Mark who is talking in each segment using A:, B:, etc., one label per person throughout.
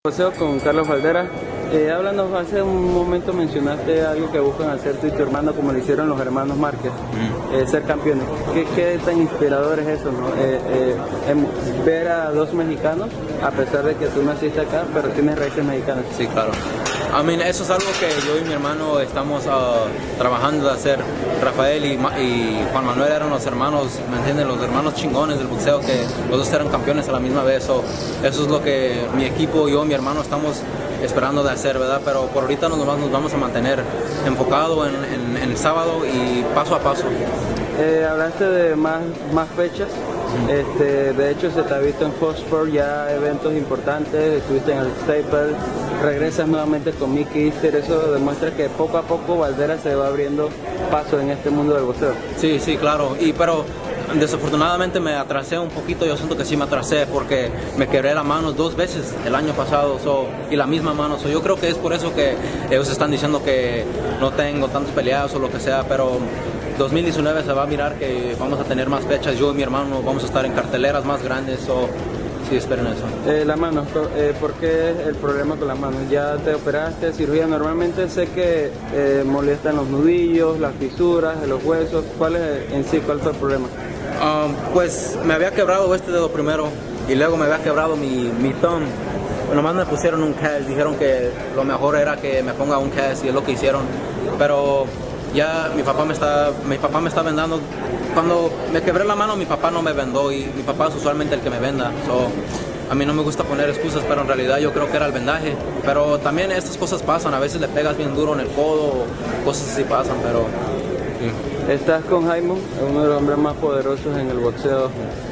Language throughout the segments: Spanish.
A: Paseo con Carlos Valderas. Háblanos, hace un momento mencionaste algo que buscan hacer tú y tu hermano como lo hicieron los hermanos Márquez, ser campeones. ¿Qué tan inspirador es eso, no? Ver a dos mexicanos, a pesar de que tú naciste acá, pero tienes raíces mexicanas.
B: Sí, claro. Eso es algo que yo y mi hermano estamos trabajando de hacer. Rafael y Juan Manuel eran los hermanos, ¿me entienden? Los hermanos chingones del boxeo, que los dos eran campeones a la misma vez. Eso es lo que mi equipo, yo y mi hermano estamos esperando de hacer, ¿verdad? Pero por ahorita nos vamos a mantener enfocados en el sábado y paso a paso.
A: Hablaste de más fechas. De hecho se te ha visto en Fox Sports ya eventos importantes, estuviste en el Staples, regresas nuevamente con Mickey Easter. Eso demuestra que poco a poco Valderas se va abriendo paso en este mundo del boxeo.
B: Sí, claro, pero desafortunadamente me atrasé un poquito. Yo siento que sí me atrasé porque me quebré la mano 2 veces el año pasado y la misma mano. Yo creo que es por eso que ellos están diciendo que no tengo tantas peleas o lo que sea, pero 2019 se va a mirar que vamos a tener más fechas. Yo y mi hermano vamos a estar en carteleras más grandes. Sí, esperen eso.
A: La mano, ¿por qué el problema con la mano? ¿Ya te operaste, cirugía? Normalmente sé que molestan los nudillos, las fisuras de los huesos. ¿Cuál fue el problema?
B: Pues me había quebrado este dedo primero y luego me había quebrado mi thumb. Nomás me pusieron un cast, dijeron que lo mejor era que me ponga un cast y es lo que hicieron. Pero ya mi papá me está vendando. Cuando me quebré la mano, mi papá no me vendó y mi papá es usualmente el que me venda. A mí no me gusta poner excusas, pero en realidad yo creo que era el vendaje. Pero también estas cosas pasan, a veces le pegas bien duro en el codo, o cosas así pasan, pero sí.
A: Estás con Jaime, uno de los hombres más poderosos en el boxeo.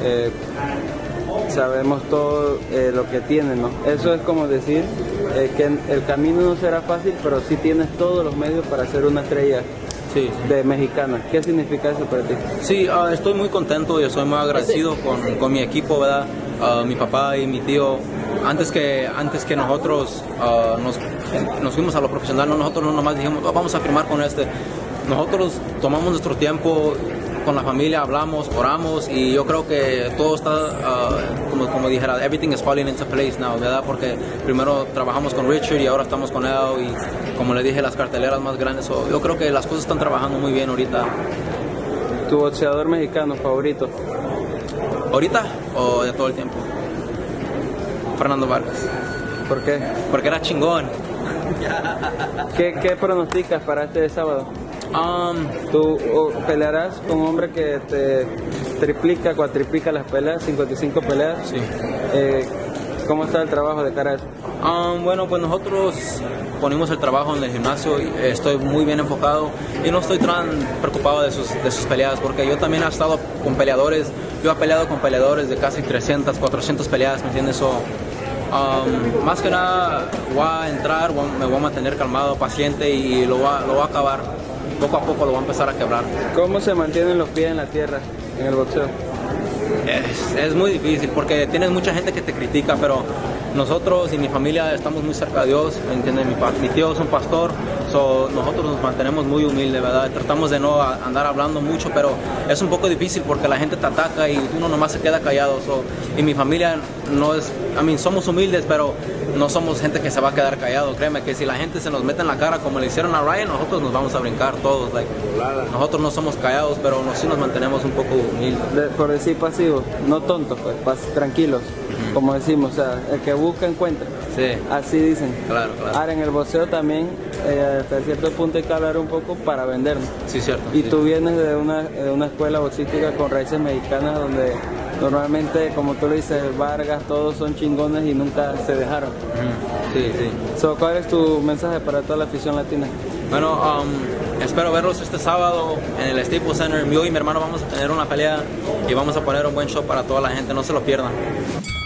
A: Sabemos todo lo que tiene, ¿no? Eso es como decir que el camino no será fácil, pero sí tienes todos los medios para ser una estrella.
B: Sí.
A: De mexicana. ¿Qué significa eso para ti?
B: Sí, estoy muy contento y estoy muy agradecido con mi equipo, ¿verdad? Mi papá y mi tío. Antes que nosotros nos fuimos a lo profesional, nosotros no nomás dijimos, vamos a firmar con este. Nosotros tomamos nuestro tiempo con la familia, hablamos, oramos y yo creo que todo está, como dijera, everything is falling into place now, ¿verdad? Porque primero trabajamos con Richard y ahora estamos con él y como le dije, las carteleras más grandes. Yo creo que las cosas están trabajando muy bien ahorita.
A: ¿Tu boxeador mexicano favorito?
B: ¿Ahorita o de todo el tiempo? Fernando Vargas.
A: ¿Por qué?
B: Porque era chingón.
A: ¿Qué pronosticas para este sábado? ¿Tú pelearás con un hombre que te triplica, cuatriplica las peleas, 55 peleas?
B: Sí.
A: ¿Cómo está el trabajo de cara a eso?
B: Bueno, pues nosotros ponemos el trabajo en el gimnasio y estoy muy bien enfocado y no estoy tan preocupado de sus peleas, porque yo también he estado con peleadores. Yo he peleado con peleadores de casi 300, 400 peleas, ¿me entiendes? Más que nada voy a entrar, me voy a mantener calmado, paciente y lo voy a acabar. Poco a poco lo voy a empezar a quebrar.
A: ¿Cómo se mantienen los pies en la tierra en el boxeo?
B: Es muy difícil porque tienes mucha gente que te critica, pero nosotros y mi familia estamos muy cerca de Dios, ¿me entiendes? Mi tío es un pastor, nosotros nos mantenemos muy humildes, ¿verdad? Tratamos de no andar hablando mucho, pero es un poco difícil porque la gente te ataca y uno nomás se queda callado. Y mi familia no es, somos humildes, pero no somos gente que se va a quedar callado. Créeme que si la gente se nos mete en la cara como le hicieron a Ryan, nosotros nos vamos a brincar todos. Nosotros no somos callados, pero sí nos mantenemos un poco humildes.
A: Por decir pasivos, no tontos, pues, tranquilos, como decimos, o sea, el que busca encuentra.
B: Sí.
A: Así dicen.
B: Claro.
A: Ahora en el boxeo también, hasta cierto punto hay que hablar un poco para vender, ¿no?
B: Sí, cierto.
A: Y
B: sí.
A: Tú vienes de una escuela boxística con raíces mexicanas donde normalmente, como tú le dices, Vargas, todos son chingones y nunca se dejaron.
B: Sí.
A: ¿Cuál es tu mensaje para toda la afición latina?
B: Bueno, espero verlos este sábado en el Staples Center. Yo y mi hermano vamos a tener una pelea y vamos a poner un buen show para toda la gente, no se lo pierdan.